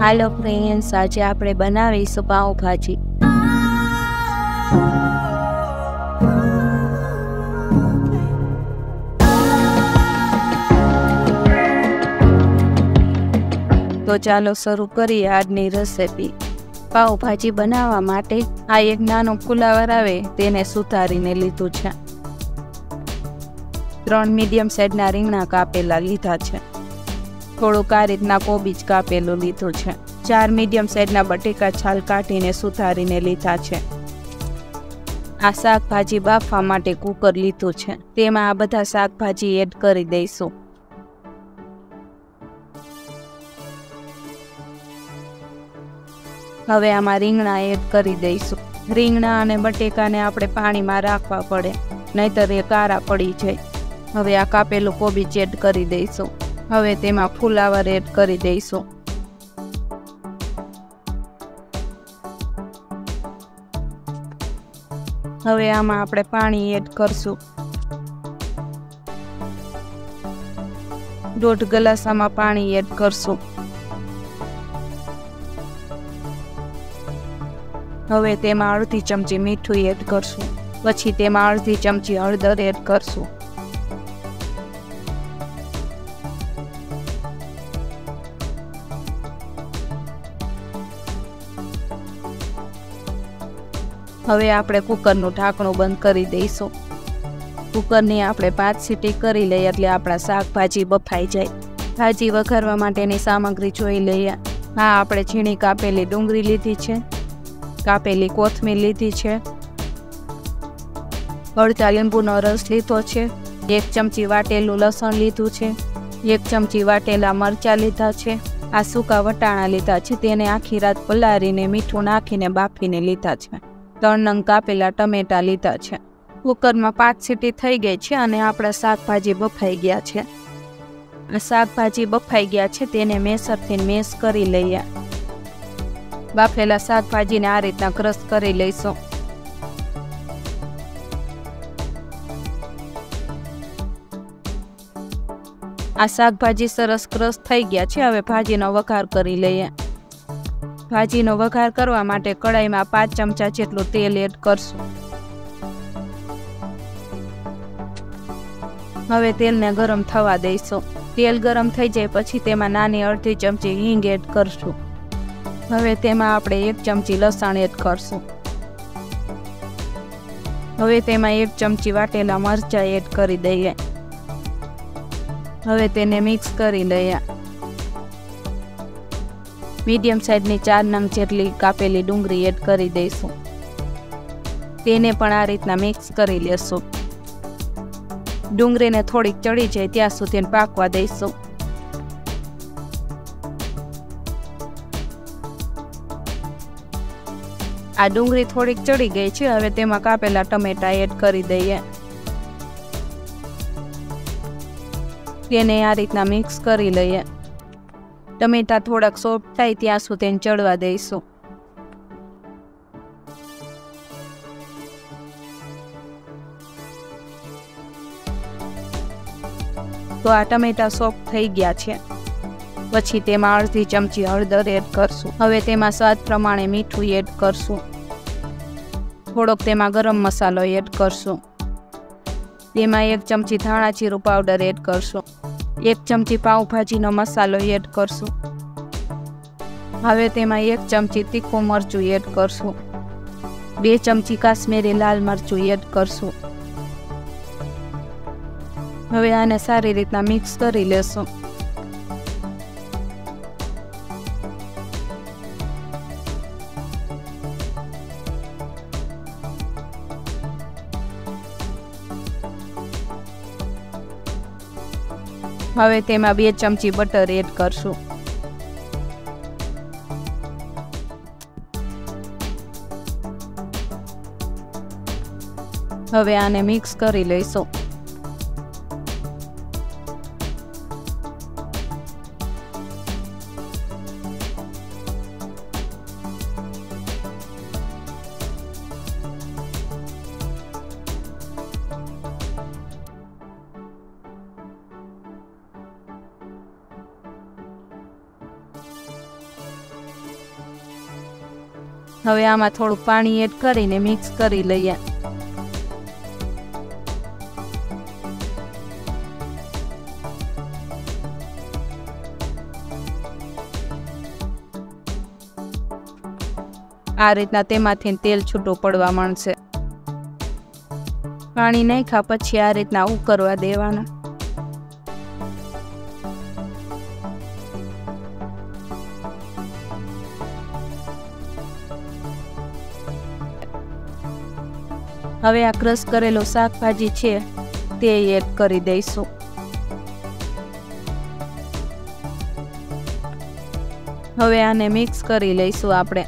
હાલો friends, આજે આપણે બનાવીશું પાઉંભાજી। તો ચાલો શરૂ કરીએ આજની રેસીપી। પાઉંભાજી બનાવવા માટે આ એક નાનો ફુલાવર આવે તેને સુધારીને લીધું છે। 3 મીડિયમ સાઈઝના રીંગણા કાપેલા લીધા છે। થોડુંક આ રીતના કોબીજ કાપેલું લીધું છે। 4 મીડિયમ સાઈઝના બટેકા છાલ કાઢીને સુધારીને લીધા છે। આ શાકભાજી બાફવા માટે કુકર લીધું છે, તેમાં આ બધા શાકભાજી એડ કરી દઈશું। હવે આમાં રીંગણા એડ કરી દઈશું। રીંગણા અને બટેકાને આપણે પાણીમાં રાખવા પડે, નહીતર એ કાળા પડી જાય। હવે આ કાપેલું કોબીજ એડ કરી દઈશું। હવે તેમાં ફુલાવર એડ કરી દઈશું। હવે આમાં આપણે પાણી એડ કરશું। 1.5 ગ્લાસ આમાં પાણી એડ કરશું। હવે તેમાં અડધી ચમચી મીઠું એડ કરશું। પછી તેમાં અડધી ચમચી હળદર એડ કરશું। હવે આપણે કુકરનું ઢાંકણું બંધ કરી દઈશું। કુકરની આપણે 5 સીટી કરી લઈએ એટલે આપણા શાકભાજી બફાઈ જાય। ભાજી વઘારવા માટેની સામગ્રી જોઈ લઈએ। આ આપણે ઝીણી કાપેલી ડુંગળી લીધી છે, કાપેલી કોથમીર લીધી છે, અડધા લીંબુનો રસ લીધો છે, 1 ચમચી વાટેલું લસણ લીધું છે, 1 ચમચી વાટેલા મરચાં લીધા છે, આ સૂકા વટાણા લીધા છે, તેને આખી રાત પલાળીને મીઠું નાખીને બાફીને લીધા છે। 3 નંગ કાપેલા ટમેટા લીધા છે। કુકરમાં 5 સીટી થઈ ગઈ છે અને આપણા શાકભાજી બફાઈ ગયા છે। આ શાકભાજી બફાઈ ગયા છે તેને મેસરથી મેશ કરી લઈએ। બાફેલા શાકભાજીને આ રીતના ક્રશ કરી લઈશું। આ શાકભાજી સરસ ક્રશ થઈ ગયા છે। હવે ભાજીનો વઘાર કરી લઈએ। ભાજીનો વઘાર કરવા માટે કડાઈમાં 5 ચમચા જેટલું તેલ એડ કરશું। હવે તેલને ગરમ થવા દઈશું। તેલ ગરમ થઈ જાય પછી તેમાં નાની અડધી ચમચી હિંગ એડ કરશું। હવે તેમાં આપણે 1 ચમચી લસણ એડ કરશું। હવે તેમાં 1 ચમચી વાટેલા મરચાં એડ કરી દઈએ। હવે તેને મિક્સ કરી લઈએ। મીડિયમ સાઈઝની 4 નંગ જેટલી કાપેલી ડુંગળી એડ કરી દઈશું। તેને પણ આ રીતના મિક્સ કરી લેશું। ડુંગળીને થોડીક ચડી જાય ત્યાં સુધી પાકવા દઈશું। આ ડુંગળી થોડીક ચડી ગઈ છે। હવે તેમાં કાપેલા ટમેટા એડ કરી દઈએ। તેને આ રીતના મિક્સ કરી લઈએ। ટમેટા થોડાક સોફ્ટ થાય ત્યાં સુધી ચડવા દઈશું। તો આ ટમેટા સોફ્ટ થઈ ગયા છે। પછી તેમાં અડધી ચમચી હળદર એડ કરશું। હવે તેમાં સ્વાદ પ્રમાણે મીઠું એડ કરશું। થોડોક તેમાં ગરમ મસાલો એડ કરશું। તેમાં 1 ચમચી ધાણા જીરું પાવડર એડ કરશું। 1 ચમચી પાઉંભાજીનો મસાલો એડ કરશું। હવે તેમાં 1 ચમચી તીખું મરચું એડ કરશું। 2 ચમચી કાશ્મીરી લાલ મરચું એડ કરશું। હવે આને સારી રીતના મિક્સ કરી લેશું। હવે તેમાં 2 ચમચી બટર એડ કરશું। હવે આને મિક્સ કરી લઈશું। હવે આમાં થોડું પાણી એડ કરીને મિક્સ કરી લઈએ. આ રીતના તેમાંથી તેલ છૂટું પડવા માંડશે. પાણી નાખ્યા પછી આ રીતના ઉકળવા દેવાના. હવે આ ક્રશ કરેલો શાકભાજી છે તે એડ કરી દઈશું. હવે આને મિક્સ કરી લઈશું આપણે.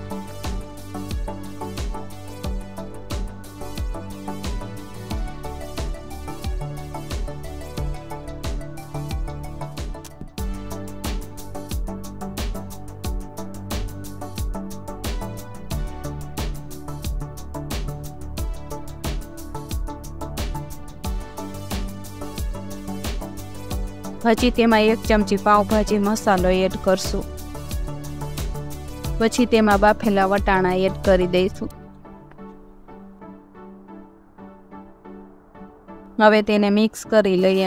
પછી તેમાં 1 ચમચી પાવભાજી મસાલો એડ કરશું. પછી તેમાં બાફેલા વટાણા એડ કરી દઈશું. હવે તેને મિક્સ કરી લઈએ.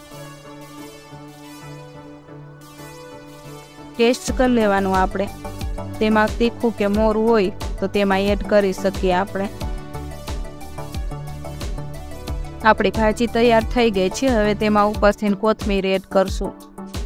ટેસ્ટ કરી લેવાનું આપણે. તેમાં તીખું કે મોરું હોય તો તેમાં એડ કરી શકીએ આપણે. આપણી ભાજી તૈયાર થઈ ગઈ છે. હવે તેમાં ઉપરથી કોથમીર એડ કરશું.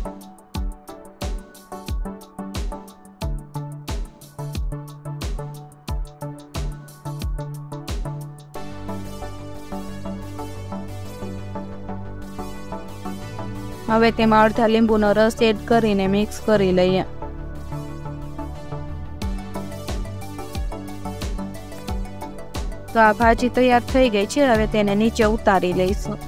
હવે તેમાં અડધા લીંબુનો રસ એડ કરીને મિક્સ કરી લઈએ. તો આ ભાજી તૈયાર થઈ ગઈ છે. હવે તેને નીચે ઉતારી લઈશું.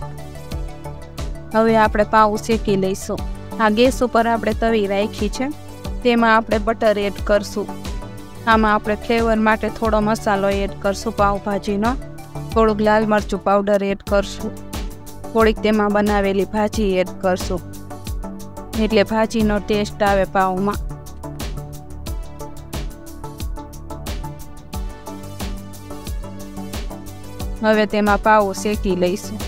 હવે આપણે પાઉં શેકી લઈશું. આ ગેસ ઉપર આપણે તવી રાખી છે. તેમાં આપણે બટર એડ કરશું. આમાં આપણે ફ્લેવર માટે થોડો મસાલો એડ કરશું પાવભાજીનો. થોડુંક લાલ મરચું પાવડર એડ કરશું. થોડીક તેમાં બનાવેલી ભાજી એડ કરશું એટલે ભાજીનો ટેસ્ટ આવે પાઉંમાં. હવે તેમાં પાઉં શેકી લઈશું.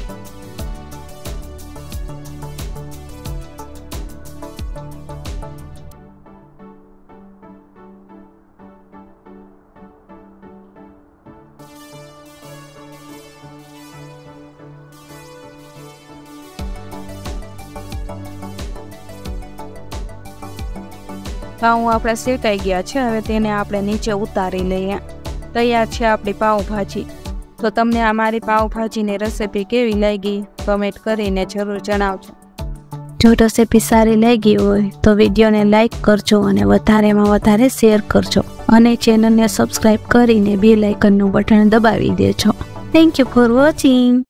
પાઉં આપણા શેકાઈ ગયા છે. હવે તેને આપણે નીચે ઉતારી લઈએ. તૈયાર છે આપણી પાઉંભાજી. તો તમને આ મારી પાઉંભાજીની રેસિપી કેવી લાગી કમેન્ટ કરીને જરૂર જણાવજો. જો રેસિપી સારી લાગી હોય તો વિડીયોને લાઈક કરજો અને વધારેમાં વધારે શેર કરજો અને ચેનલને સબસ્ક્રાઈબ કરીને બેલ આઇકનનું બટન દબાવી દેજો. Thank you for watching.